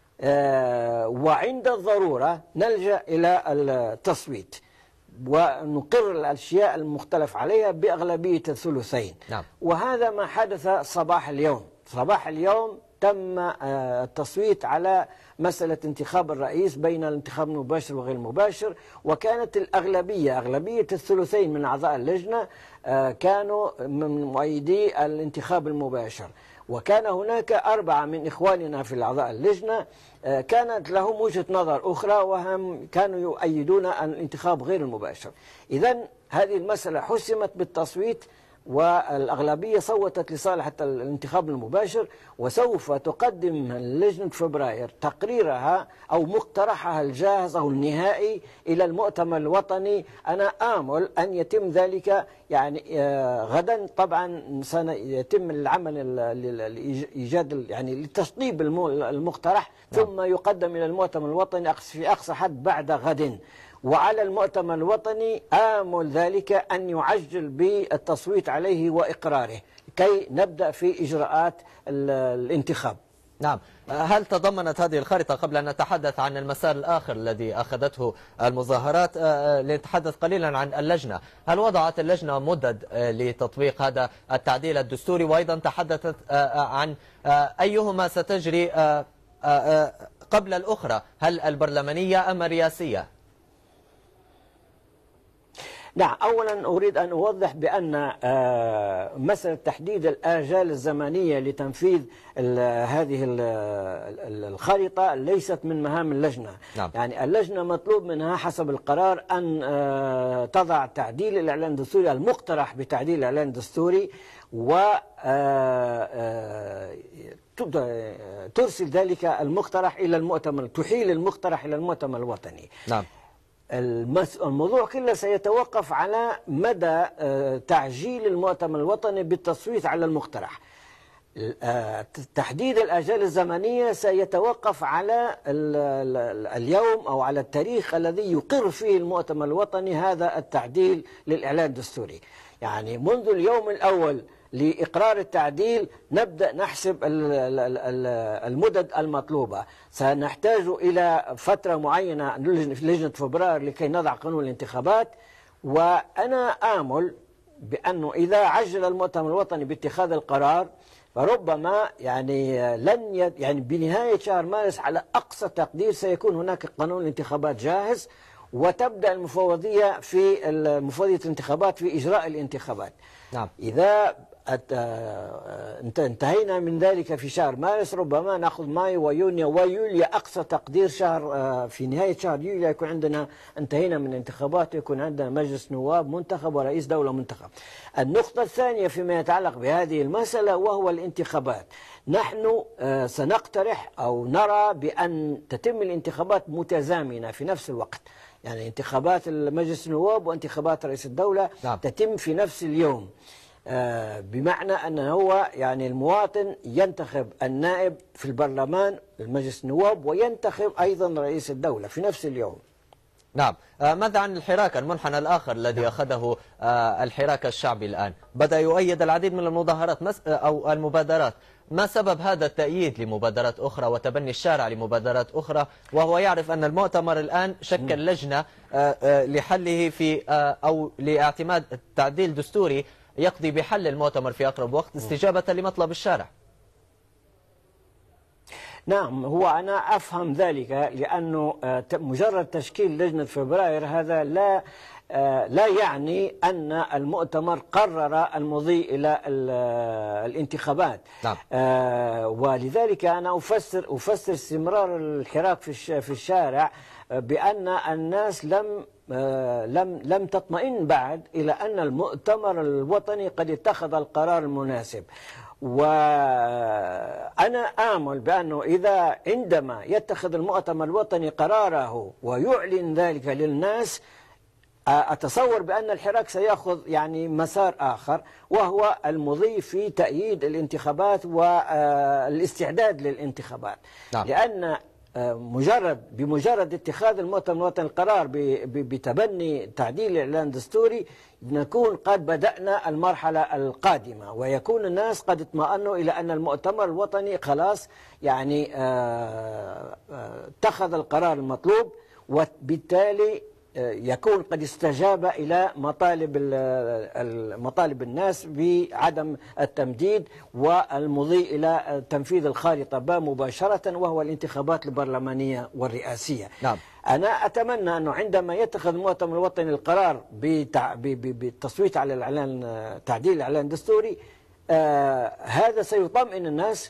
وعند الضرورة نلجأ إلى التصويت ونقر الأشياء المختلف عليها بأغلبية الثلثين. نعم. وهذا ما حدث صباح اليوم. صباح اليوم تم التصويت على مسألة انتخاب الرئيس بين الانتخاب المباشر وغير المباشر، وكانت الأغلبية أغلبية الثلثين من أعضاء اللجنة كانوا من مؤيدي الانتخاب المباشر، وكان هناك أربعة من إخواننا في الأعضاء اللجنة كانت لهم وجهة نظر أخرى، وهم كانوا يؤيدون الانتخاب غير المباشر. إذن هذه المسألة حسمت بالتصويت، والأغلبية صوتت لصالح الانتخاب المباشر، وسوف تقدم لجنة فبراير تقريرها أو مقترحها الجاهز أو النهائي إلى المؤتمر الوطني. أنا آمل أن يتم ذلك يعني غدا. طبعا سيتم العمل لإيجاد يعني لتشطيب المقترح، ثم يقدم إلى المؤتمر الوطني في أقصى حد بعد غد. وعلى المؤتمر الوطني آمل ذلك أن يعجل بالتصويت عليه وإقراره كي نبدأ في إجراءات الانتخاب. نعم. هل تضمنت هذه الخارطة، قبل أن نتحدث عن المسار الآخر الذي أخذته المظاهرات، لنتحدث قليلا عن اللجنة، هل وضعت اللجنة مدد لتطبيق هذا التعديل الدستوري؟ وأيضا تحدثت عن أيهما ستجري قبل الأخرى، هل البرلمانية أم الرئاسية؟ نعم، أولا أريد أن أوضح بأن مسألة تحديد الآجال الزمنية لتنفيذ هذه الخريطة ليست من مهام اللجنة. نعم. يعني اللجنة مطلوب منها حسب القرار أن تضع تعديل الإعلان الدستوري المقترح بتعديل الإعلان الدستوري و ترسل ذلك المقترح إلى المؤتمر، تحيل المقترح إلى المؤتمر الوطني. نعم. الموضوع كله سيتوقف على مدى تعجيل المؤتمر الوطني بالتصويت على المقترح. تحديد الآجال الزمنية سيتوقف على اليوم أو على التاريخ الذي يقر فيه المؤتمر الوطني هذا التعديل للإعلان الدستوري. يعني منذ اليوم الأول لإقرار التعديل نبدأ نحسب المدد المطلوبة. سنحتاج إلى فترة معينة في لجنة فبراير لكي نضع قانون الانتخابات، وأنا آمل بأنه إذا عجل المؤتمر الوطني باتخاذ القرار فربما يعني لن يد يعني بنهاية شهر مارس على أقصى تقدير سيكون هناك قانون الانتخابات جاهز، وتبدأ المفوضية في مفوضية الانتخابات في إجراء الانتخابات. نعم. إذا انتهينا من ذلك في شهر مارس ربما نأخذ مايو ويونيو ويوليو أقصى تقدير شهر، في نهاية شهر يوليو يكون عندنا انتهينا من الانتخابات ويكون عندنا مجلس نواب منتخب ورئيس دولة منتخب. النقطة الثانية فيما يتعلق بهذه المسألة وهو الانتخابات. نحن سنقترح أو نرى بأن تتم الانتخابات متزامنة في نفس الوقت، يعني انتخابات المجلس النواب وانتخابات رئيس الدولة. نعم. تتم في نفس اليوم، بمعنى أنه هو يعني المواطن ينتخب النائب في البرلمان المجلس النواب وينتخب أيضا رئيس الدولة في نفس اليوم. نعم. ماذا عن الحراك، المنحنى الآخر الذي نعم. أخذه الحراك الشعبي الآن؟ بدأ يؤيد العديد من المظاهرات أو المبادرات. ما سبب هذا التأييد لمبادرات أخرى وتبني الشارع لمبادرات أخرى، وهو يعرف أن المؤتمر الآن شكل لجنة لحله في أو لاعتماد تعديل دستوري يقضي بحل المؤتمر في أقرب وقت استجابة لمطلب الشارع؟ نعم، هو أنا أفهم ذلك، لأنه مجرد تشكيل لجنة فبراير هذا لا لا يعني أن المؤتمر قرر المضي إلى الانتخابات. نعم. ولذلك أنا أفسر أفسر استمرار الحراك في الشارع بأن الناس لم لم لم تطمئن بعد إلى أن المؤتمر الوطني قد اتخذ القرار المناسب. وأنا آمل بأنه إذا عندما يتخذ المؤتمر الوطني قراره ويعلن ذلك للناس، أتصور بأن الحراك سيأخذ يعني مسار آخر، وهو المضي في تأييد الانتخابات والاستعداد للانتخابات. نعم. لأن مجرد بمجرد اتخاذ المؤتمر الوطني القرار بتبني تعديل الإعلان الدستوري نكون قد بدأنا المرحلة القادمة، ويكون الناس قد اطمأنوا إلى أن المؤتمر الوطني خلاص يعني اتخذ القرار المطلوب، وبالتالي يكون قد استجاب إلى مطالب مطالب الناس بعدم التمديد والمضي إلى تنفيذ الخارطة ب مباشرة، وهو الانتخابات البرلمانية والرئاسية. نعم. أنا أتمنى أنه عندما يتخذ المؤتمر الوطني القرار بالتصويت على الإعلان تعديل الإعلان الدستوري، آه هذا سيطمئن الناس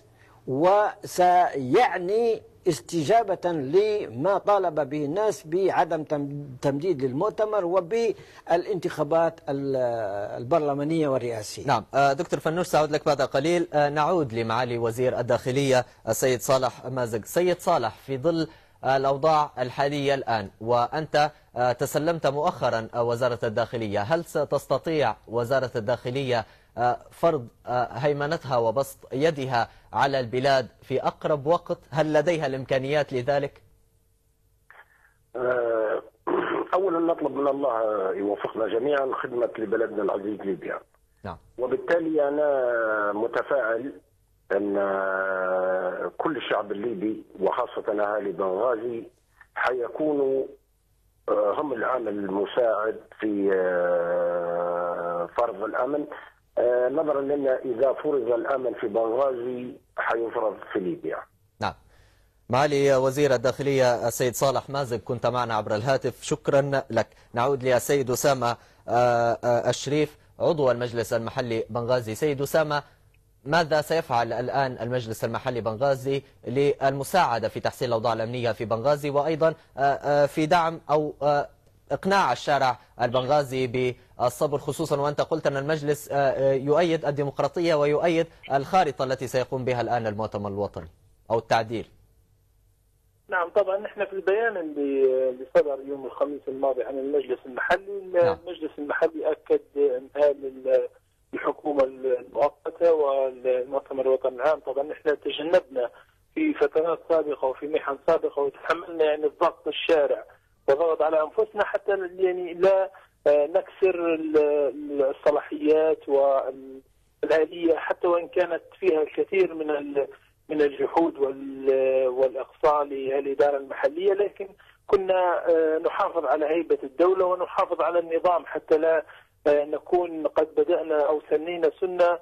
وسيعني استجابة لما طالب به الناس بعدم تمديد للمؤتمر وبالانتخابات البرلمانية والرئاسية. نعم. دكتور فنوش، سأعود لك بعد قليل. نعود لمعالي وزير الداخلية السيد صالح مازق. سيد صالح، في ظل الأوضاع الحالية الآن وأنت تسلمت مؤخرا وزارة الداخلية، هل ستستطيع وزارة الداخلية فرض هيمنتها وبسط يدها على البلاد في أقرب وقت؟ هل لديها الإمكانيات لذلك؟ أولا نطلب من الله يوفقنا جميعا خدمة لبلدنا العزيز ليبيا. نعم. وبالتالي أنا متفائل أن كل الشعب الليبي وخاصة أهالي بنغازي حيكونوا هم العامل المساعد في فرض الأمن، نظرا لأن إذا فرض الأمن في بنغازي حيفرض في ليبيا. نعم. معالي وزير الداخلية السيد صالح مازق كنت معنا عبر الهاتف، شكرا لك. نعود للسيد أسامة الشريف عضو المجلس المحلي بنغازي. سيد أسامة، ماذا سيفعل الآن المجلس المحلي بنغازي للمساعدة في تحسين الأوضاع الأمنية في بنغازي، وأيضا في دعم أو إقناع الشارع البنغازي بالصبر، خصوصا وأنت قلت أن المجلس يؤيد الديمقراطية ويؤيد الخارطة التي سيقوم بها الآن المؤتمر الوطني أو التعديل؟ نعم، طبعا نحن في البيان اللي صدر يوم الخميس الماضي عن المجلس المحلي، نعم. المجلس المحلي أكد انتهاء الحكومة المؤقتة والمؤتمر الوطني العام. طبعا نحن تجنبنا في فترات سابقة وفي محن سابقة وتحملنا يعني الضغط الشارع وضغط على أنفسنا حتى يعني لا نكسر الصلاحيات والآلية، حتى وإن كانت فيها الكثير من من الجحود والإقصاء للإدارة المحلية، لكن كنا نحافظ على هيبة الدولة ونحافظ على النظام حتى لا نكون قد بدأنا أو سنينا سنة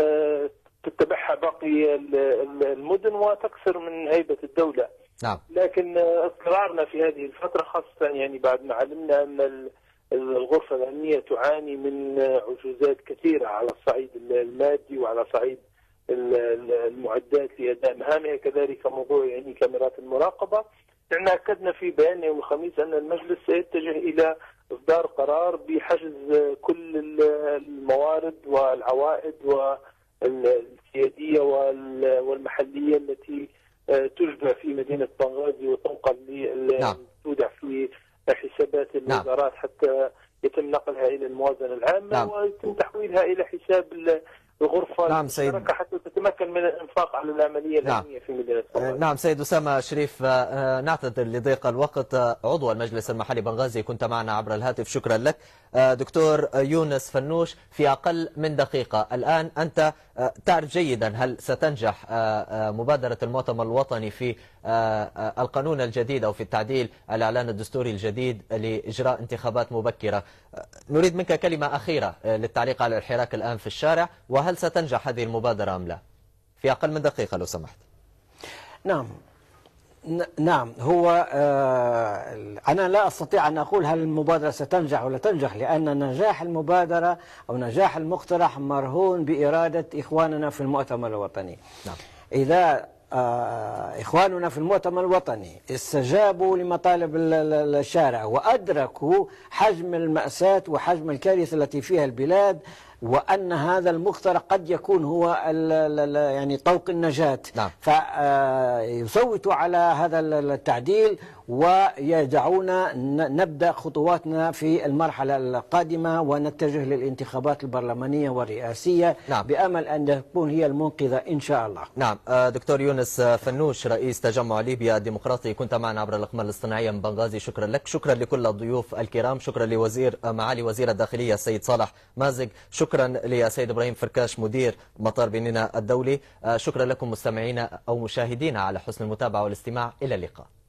تتبعها باقي المدن وتكسر من هيبة الدولة. نعم. لكن اصرارنا في هذه الفترة خاصة يعني بعد ما علمنا أن الغرفة الأمنية تعاني من عجوزات كثيرة على الصعيد المادي وعلى صعيد المعدات لأداء مهامها، كذلك موضوع يعني كاميرات المراقبة. نحن أكدنا في بيان يوم الخميس أن المجلس سيتجه إلى إصدار قرار بحجز كل الموارد والعوائد والسيادية والمحلية التي تجبى في مدينة بنغازي وتنقل نعم. تودع في حسابات الوزارات، نعم. حتى يتم نقلها إلى الموازنة العامة، نعم. ويتم تحويلها إلى حساب الغرفة نعم سيد، حتى تتمكن من الانفاق على العملية نعم. الأمنية في مدينة بنغازي. نعم سيد أسامة شريف، نعتذر لضيق الوقت. عضو المجلس المحلي بنغازي كنت معنا عبر الهاتف، شكرا لك. دكتور يونس فنوش، في أقل من دقيقة الآن أنت تعرف جيدا هل ستنجح مبادرة المؤتمر الوطني في القانون الجديد أو في التعديل الإعلان الدستوري الجديد لإجراء انتخابات مبكرة. نريد منك كلمة أخيرة للتعليق على الحراك الآن في الشارع، وهل ستنجح هذه المبادرة أم لا؟ في أقل من دقيقة لو سمحت. نعم نعم هو آه أنا لا أستطيع أن أقول هل المبادرة ستنجح ولا تنجح، لأن نجاح المبادرة أو نجاح المقترح مرهون بإرادة إخواننا في المؤتمر الوطني. نعم. إذا آه إخواننا في المؤتمر الوطني استجابوا لمطالب الشارع وأدركوا حجم المأساة وحجم الكارثة التي فيها البلاد، وأن هذا المقترح قد يكون هو يعني طوق النجاة، نعم. فيصوتوا على هذا التعديل ويدعونا نبدأ خطواتنا في المرحلة القادمة ونتجه للانتخابات البرلمانية والرئاسية، نعم. بأمل أن تكون هي المنقذة إن شاء الله. نعم. دكتور يونس فنوش رئيس تجمع ليبيا الديمقراطي كنت معنا عبر الأقمار الاصطناعية من بنغازي، شكرا لك. شكرا لكل الضيوف الكرام، شكرا لوزير معالي وزير الداخلية السيد صالح مازق، شكرا للسيد إبراهيم فركاش مدير مطار بنينة الدولي. شكرا لكم مستمعينا أو مشاهدينا على حسن المتابعة والاستماع، إلى اللقاء.